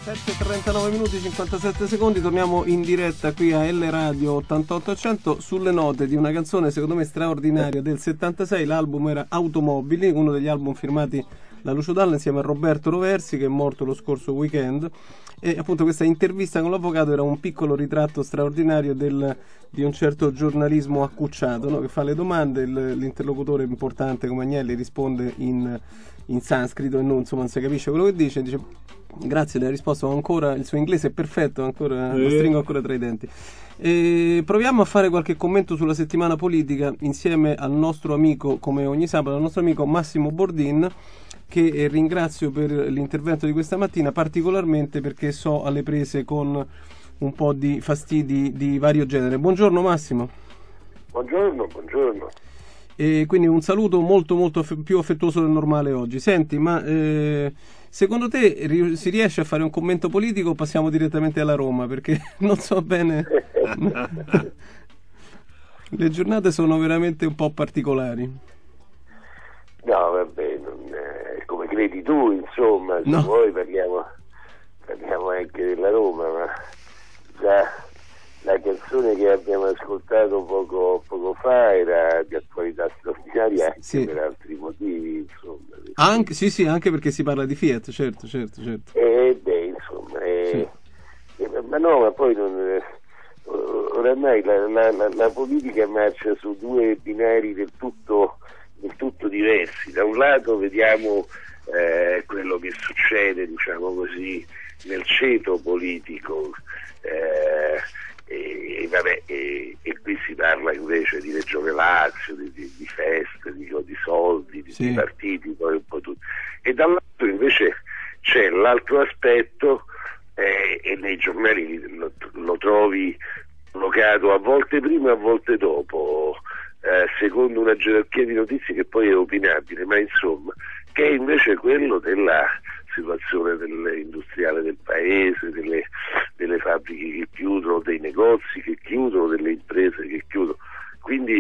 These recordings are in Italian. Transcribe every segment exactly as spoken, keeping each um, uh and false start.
sette e trentanove minuti e cinquantasette secondi, torniamo in diretta qui a L Radio ottantotto ottocento sulle note di una canzone secondo me straordinaria del settantasei. L'album era Automobili, uno degli album firmati da Lucio Dalla insieme a Roberto Roversi, che è morto lo scorso weekend, e appunto questa intervista con l'avvocato era un piccolo ritratto straordinario del, di un certo giornalismo accucciato, no? Che fa le domande, il, l'interlocutore importante come Agnelli risponde in, in sanscrito e non, insomma, non si capisce quello che dice, dice grazie, le ha risposto, ancora il suo inglese è perfetto, ancora lo stringo ancora tra i denti. E proviamo a fare qualche commento sulla settimana politica insieme al nostro amico, come ogni sabato, al nostro amico Massimo Bordin, che ringrazio per l'intervento di questa mattina, particolarmente perché so alle prese con un po' di fastidi di vario genere. Buongiorno Massimo. Buongiorno, buongiorno. E quindi un saluto molto molto più affettuoso del normale oggi. Senti, ma eh, secondo te ri- si riesce a fare un commento politico o passiamo direttamente alla Roma? Perché non so bene. Le giornate sono veramente un po' particolari. No, vabbè, non, eh, come credi tu, insomma, se no. vuoi parliamo, parliamo anche della Roma, ma già la canzone che abbiamo ascoltato poco, poco fa era di attualità straordinaria anche sì. per altri motivi, insomma. Anche, sì, sì, anche perché si parla di Fiat, certo, certo, certo. E beh, insomma, eh, sì. eh, ma no, ma poi non, eh, oramai la, la, la, la politica marcia su due binari del tutto del tutto diversi. Da un lato vediamo eh, quello che succede, diciamo così, nel ceto politico, eh, e, e, vabbè, e, e qui si parla invece di Regione Lazio, di, di, di feste, di, di soldi, di, sì. di partiti, poi un po' tutto. E dall'altro invece c'è l'altro aspetto, eh, e nei giornali lo, lo trovi collocato a volte prima e a volte dopo, Eh, secondo una gerarchia di notizie che poi è opinabile, ma insomma, che è invece quello della situazione del, industriale del paese, delle, delle fabbriche che chiudono, dei negozi che chiudono, delle imprese che chiudono. Quindi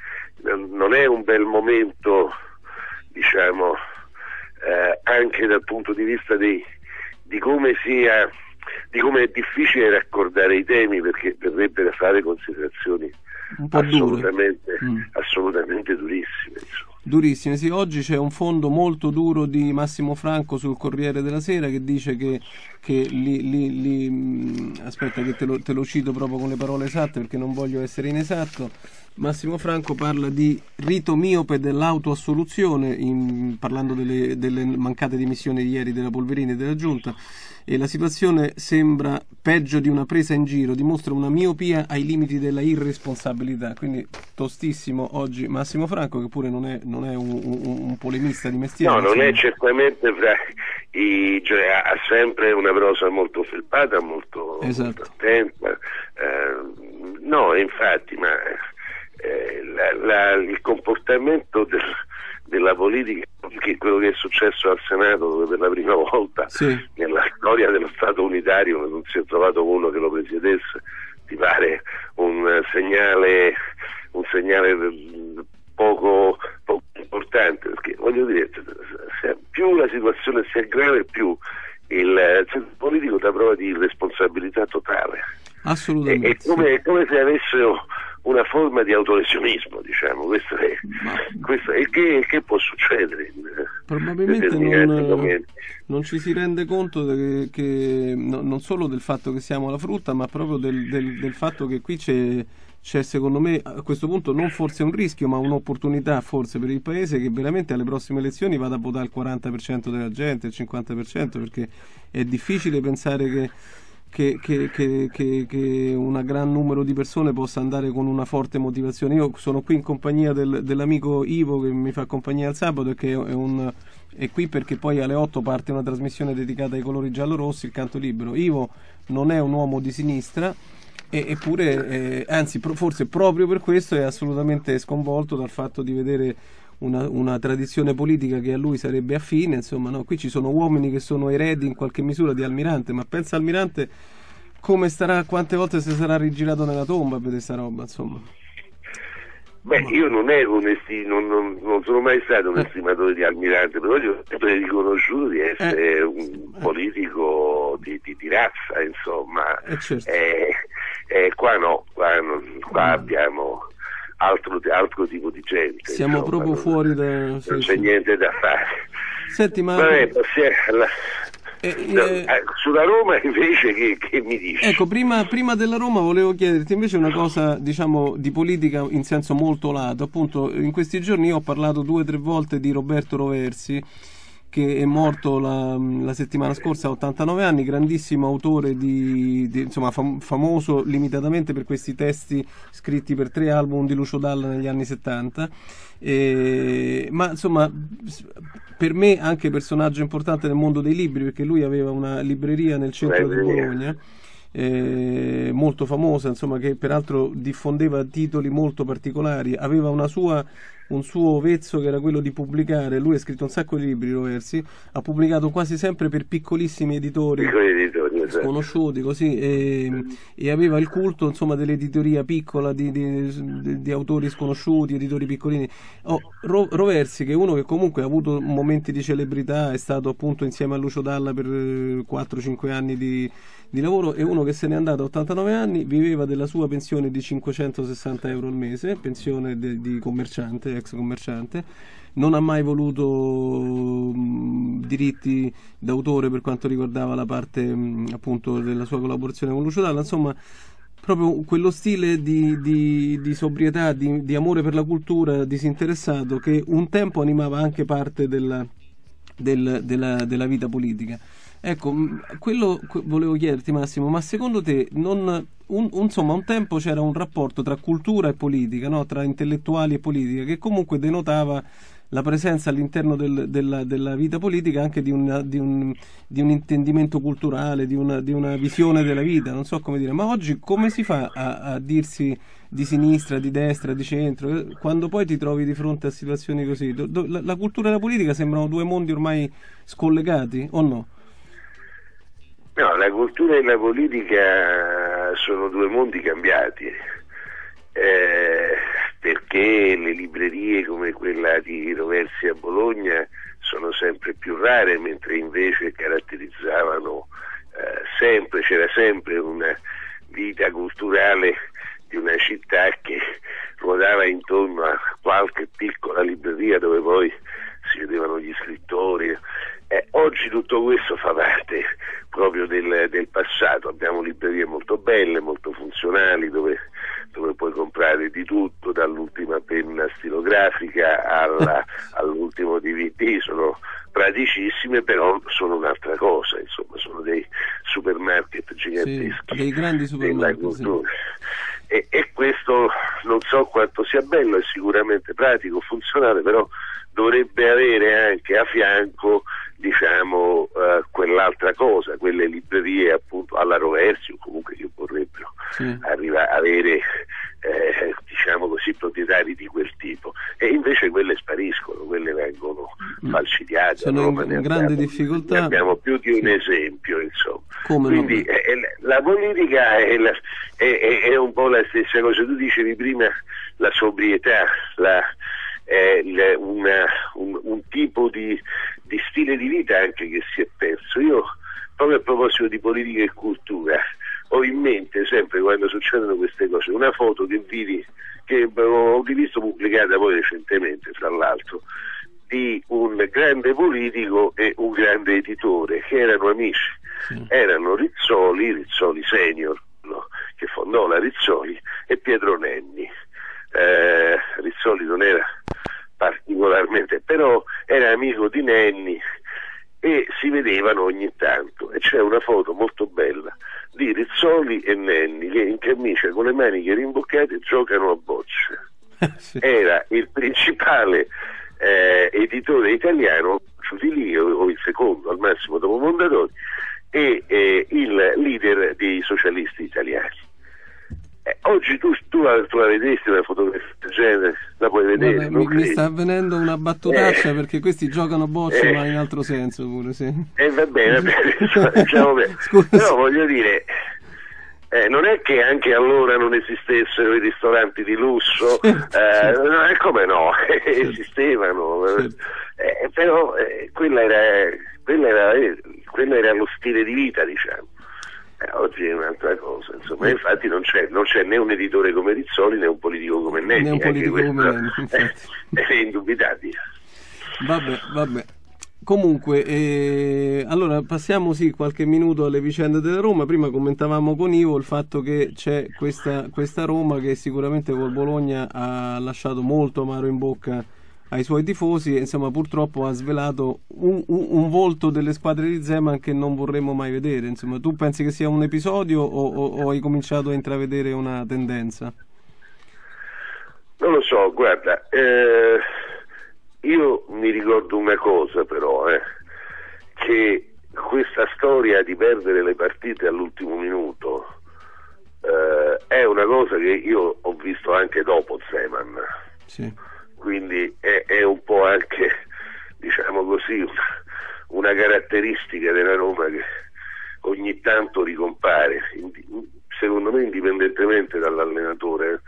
non è un bel momento, diciamo, eh, anche dal punto di vista dei, di come sia, di come è difficile raccordare i temi, perché verrebbe da fare considerazioni un po' assolutamente, mm. assolutamente durissime, insomma. Durissime, sì. Oggi c'è un fondo molto duro di Massimo Franco sul Corriere della Sera che dice che, che li, li, li, aspetta che te lo, te lo cito proprio con le parole esatte perché non voglio essere inesatto. Massimo Franco parla di rito miope dell'autoassoluzione, in, parlando delle, delle mancate dimissioni di ieri della Polverini e della Giunta, e la situazione sembra peggio di una presa in giro, dimostra una miopia ai limiti della irresponsabilità. Quindi tostissimo oggi Massimo Franco, che pure non è, non è un, un, un polemista di mestiere. No, non è certamente fra i, cioè, ha sempre una prosa molto felpata, molto, esatto. molto attenta. Eh, no, infatti, ma eh, la, la, il comportamento del, della politica, che quello che è successo al Senato, dove per la prima volta sì. nella storia dello Stato unitario non si è trovato uno che lo presiedesse, ti pare un segnale un segnale poco, poco importante, perché voglio dire, se più la situazione si aggrava, più il centro politico dà prova di irresponsabilità totale. Assolutamente. È, è, come, è come se avessero una forma di autolesionismo, diciamo. Questo è, Ma... questo è che, che può succedere in probabilmente non, non ci si rende conto che, che no, non solo del fatto che siamo alla frutta, ma proprio del, del, del fatto che qui c'è, c'è secondo me a questo punto non forse un rischio ma un'opportunità forse per il paese, che veramente alle prossime elezioni vada a votare il quaranta per cento della gente, il cinquanta per cento, perché è difficile pensare che Che, che, che, che, che un gran numero di persone possa andare con una forte motivazione. Io sono qui in compagnia del, dell'amico Ivo, che mi fa compagnia al sabato e che è, un, è qui perché poi alle otto parte una trasmissione dedicata ai colori giallo-rossi, il canto libero. Ivo non è un uomo di sinistra, e, eppure eh, anzi pro, forse proprio per questo è assolutamente sconvolto dal fatto di vedere Una, una tradizione politica che a lui sarebbe affine, insomma, no? Qui ci sono uomini che sono eredi in qualche misura di Almirante, ma pensa Almirante come starà, quante volte si sarà rigirato nella tomba per questa roba, insomma. Beh, io non ero un esti- non, non, non sono mai stato un estimatore di Almirante, però io ho sempre riconosciuto di essere eh. un politico di, di, di razza, insomma. Eh, certo. eh, eh, qua no, qua, non, qua abbiamo altro, altro tipo di gente. Siamo insomma, proprio non, fuori da... non sì, c'è sì. niente da fare. Senti, ma... Vabbè, passiamo, la... Eh, No, eh, sulla Roma invece che, che mi dici? Ecco, prima, prima della Roma volevo chiederti invece una cosa, diciamo, di politica in senso molto lato. Appunto, in questi giorni io ho parlato due o tre volte di Roberto Roversi, che è morto la, la settimana scorsa a ottantanove anni, grandissimo autore di, di insomma fam, famoso limitatamente per questi testi scritti per tre album di Lucio Dalla negli anni settanta. Eh, ma insomma, per me anche personaggio importante nel mondo dei libri, perché lui aveva una libreria nel centro di Bologna, eh, molto famosa, insomma, che peraltro diffondeva titoli molto particolari, aveva una sua, un suo vezzo che era quello di pubblicare. Lui ha scritto un sacco di libri, Roversi, ha pubblicato quasi sempre per piccolissimi editori, piccoli editori esatto. sconosciuti così, e, e aveva il culto, insomma, dell'editoria piccola di, di, di, di autori sconosciuti, editori piccolini. oh, Ro, Roversi, che è uno che comunque ha avuto momenti di celebrità, è stato appunto insieme a Lucio Dalla per quattro cinque anni di, di lavoro, è uno che se n'è andato a ottantanove anni, viveva della sua pensione di cinquecentosessanta euro al mese, pensione de, di commerciante, ex commerciante, non ha mai voluto mh, diritti d'autore per quanto riguardava la parte mh, appunto della sua collaborazione con Lucio Dalla, insomma proprio quello stile di, di, di sobrietà, di, di amore per la cultura disinteressato che un tempo animava anche parte della, del, della, della vita politica. Ecco, quello volevo chiederti, Massimo, ma secondo te non, un, un, insomma, un tempo c'era un rapporto tra cultura e politica, no? Tra intellettuali e politica, che comunque denotava la presenza all'interno del, della, della vita politica anche di, una, di, un, di un intendimento culturale, di una, di una visione della vita, non so come dire, ma oggi come si fa a, a dirsi di sinistra, di destra, di centro, quando poi ti trovi di fronte a situazioni così? Do, do, la, la cultura e la politica sembrano due mondi ormai scollegati, o no? No, la cultura e la politica sono due mondi cambiati, eh, perché le librerie come quella di Roversi a Bologna sono sempre più rare, mentre invece caratterizzavano eh, sempre, c'era sempre una vita culturale di una città che ruotava intorno a qualche piccola libreria dove poi si vedevano gli scrittori. Eh, oggi tutto questo fa parte proprio del, del passato, abbiamo librerie molto belle, molto funzionali, dove, dove puoi comprare di tutto, dall'ultima penna stilografica alla, all'ultimo D V D, sono praticissime, però sono un'altra cosa, insomma, sono dei supermarket giganteschi, sì, dei grandi supermarket, della cultura. Sì. E, e questo non so quanto sia bello, è sicuramente pratico, funzionale, però dovrebbe avere anche a fianco, diciamo, uh, quell'altra cosa, quelle librerie appunto alla Roversi o comunque che vorrebbero sì. arriva, avere eh, diciamo così proprietari di quel tipo, e invece quelle spariscono, quelle vengono mm. falcidiate. Sono Roma, in grande abbiamo, difficoltà. Ne abbiamo più di un sì. esempio, insomma. Come Quindi no? eh, la politica è, la, è, è, è un po' la stessa cosa. Tu dicevi prima la sobrietà, la è una, un, un tipo di, di stile di vita anche che si è perso. Io proprio a proposito di politica e cultura ho in mente sempre, quando succedono queste cose, una foto che vidi, che ho visto pubblicata poi recentemente tra l'altro, di un grande politico e un grande editore che erano amici, sì. erano Rizzoli, Rizzoli senior, no? che fondò la Rizzoli, e Pietro Nenni. eh, Rizzoli non era particolarmente, però era amico di Nenni e si vedevano ogni tanto, e c'è una foto molto bella di Rizzoli e Nenni che in camicia con le maniche rimboccate giocano a bocce. Sì. Era il principale eh, editore italiano, Ciutilì, o, o il secondo al massimo dopo Mondadori, e eh, il leader dei socialisti italiani. Eh, oggi tu, tu, tu la vedesti una fotografia del genere, la puoi vedere. Guarda, mi, mi sta avvenendo una battutaccia eh, perché questi giocano a bocce, eh, ma in altro senso pure, sì. E eh, va bene, va bene, diciamo bene. Però voglio dire, eh, non è che anche allora non esistessero i ristoranti di lusso, certo, eh, certo. No, è come no, certo. esistevano, certo. eh, però eh, quella era, quella era, eh, quello era lo stile di vita, diciamo. Eh, oggi è un'altra cosa, insomma, infatti non c'è, non c'è né un editore come Rizzoli né un politico come Nenni, né un politico questo come Nenni, infatti. È, è indubitabile. Vabbè, vabbè. Comunque, eh, allora passiamo sì qualche minuto alle vicende della Roma. Prima commentavamo con Ivo il fatto che c'è questa, questa Roma che sicuramente col Bologna ha lasciato molto amaro in bocca ai suoi tifosi e insomma purtroppo ha svelato un, un, un volto delle squadre di Zeman che non vorremmo mai vedere. Insomma, tu pensi che sia un episodio o, o, o hai cominciato a intravedere una tendenza? Non lo so, guarda, eh, io mi ricordo una cosa però, eh, che questa storia di perdere le partite all'ultimo minuto eh, è una cosa che io ho visto anche dopo Zeman. Sì. Quindi è, è un po' anche, diciamo così, una, una caratteristica della Roma che ogni tanto ricompare, secondo me indipendentemente dall'allenatore.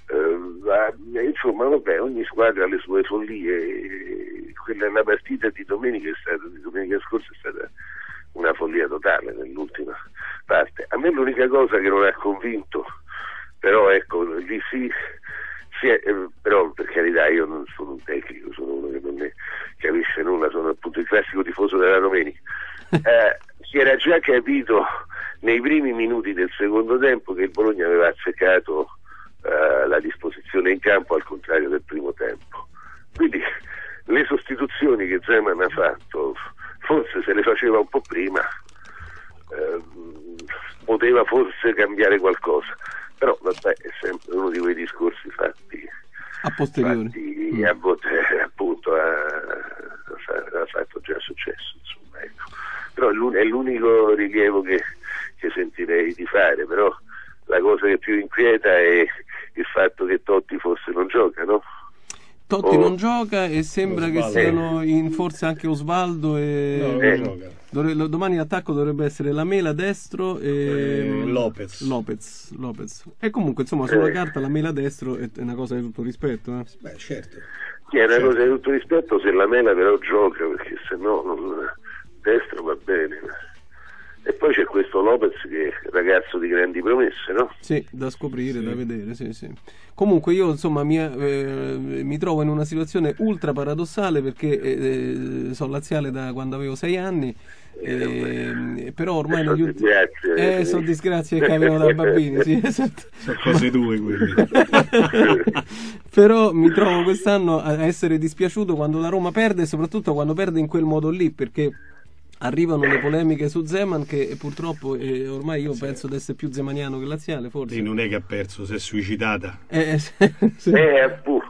Eh, insomma, vabbè, ogni squadra ha le sue follie. Quella la partita di domenica è stata, di domenica scorsa è stata una follia totale nell'ultima parte. A me l'unica cosa che non ha convinto, però ecco, lì sì. Sì, eh, però per carità io non sono un tecnico, sono uno che non ne capisce nulla, sono appunto il classico tifoso della domenica. Eh, si era già capito nei primi minuti del secondo tempo che il Bologna aveva azzeccato eh, la disposizione in campo al contrario del primo tempo. Quindi le sostituzioni che Zeman ha fatto, forse se le faceva un po' prima, eh, poteva forse cambiare qualcosa. Però vabbè, è sempre uno di quei discorsi fatti a posteriori, fatti, mm. a, appunto ha, ha fatto già successo, insomma, ecco. Però è l'unico rilievo che, che sentirei di fare. Però la cosa che più inquieta è il fatto che Totti forse non gioca, no? Totti oh. non gioca e sembra Osvaldo. Che siano in forse anche Osvaldo e no, eh. gioca. Dovre... domani l'attacco dovrebbe essere Lamela destro e, e Lopez. Lopez Lopez e comunque insomma sulla eh. carta Lamela destro è una cosa di tutto rispetto, eh? Beh, certo. Sì, è una certo. cosa di tutto rispetto se Lamela però gioca, perché se no non... destro va bene. E poi c'è questo Lopez che è ragazzo di grandi promesse, no? Sì, da scoprire, sì. da vedere, sì, sì. Comunque io insomma mi, eh, mi trovo in una situazione ultra paradossale perché eh, sono laziale da quando avevo sei anni, eh, però ormai sono negli ultimi... disgrazie. Eh, sono disgrazie che avevo da bambini, sì, esatto. Sono cose due quindi. Però mi trovo quest'anno a essere dispiaciuto quando la Roma perde e soprattutto quando perde in quel modo lì, perché arrivano le polemiche su Zeman che purtroppo eh, ormai io sì. penso di essere più zemaniano che laziale, forse. Sì, non è che ha perso, si è suicidata. Eh, sì, sì. Eh, appunto.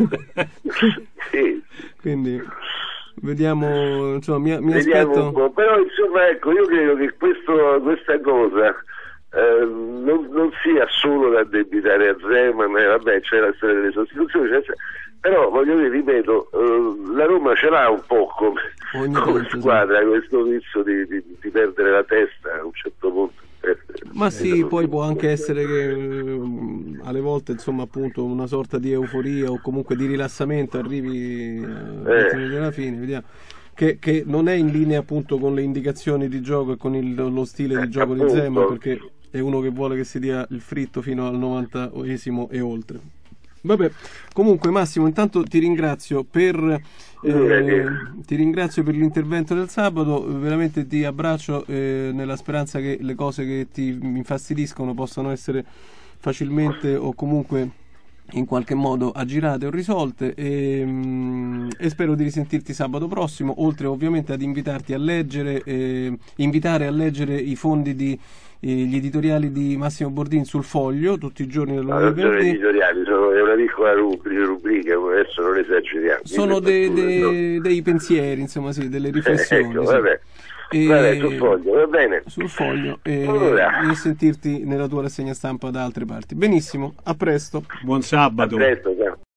Sì. Quindi vediamo, insomma, mi, mi vediamo aspetto... un po'. Però insomma, ecco, io credo che questo, questa cosa eh, non, non sia solo da addebitare a Zeman, eh, vabbè, c'è la storia delle sostituzioni, cioè, però voglio dire, ripeto, eh, la Roma ce l'ha un po' come, come squadra, sì. questo vizio di, di, di perdere la testa a un certo punto. Ma sì, poi può anche essere che uh, alle volte insomma appunto una sorta di euforia o comunque di rilassamento arrivi uh, eh. alla fine, vediamo. Che, che non è in linea appunto con le indicazioni di gioco e con il, lo stile di gioco appunto. di Zeman, perché è uno che vuole che si dia il fritto fino al novantesimo e oltre. Vabbè, comunque Massimo, intanto ti ringrazio per eh, ti ringrazio per l'intervento del sabato, veramente ti abbraccio eh, nella speranza che le cose che ti infastidiscono possano essere facilmente o comunque in qualche modo aggirate o risolte e, e spero di risentirti sabato prossimo, oltre ovviamente ad invitarti a leggere eh, invitare a leggere i fondi di gli editoriali di Massimo Bordin sul Foglio tutti i giorni del lunedì. No, non sono editoriali, sono, è una piccola rubrica, rubrica, adesso non esageriamo. Sono de, de, no. dei pensieri, insomma, sì, delle riflessioni. ecco, sì. vabbè. E, vabbè, sul Foglio, va bene. Sul Foglio e, allora. e sentirti nella tua rassegna stampa da altre parti. Benissimo, a presto. Buon sabato. A presto, ciao.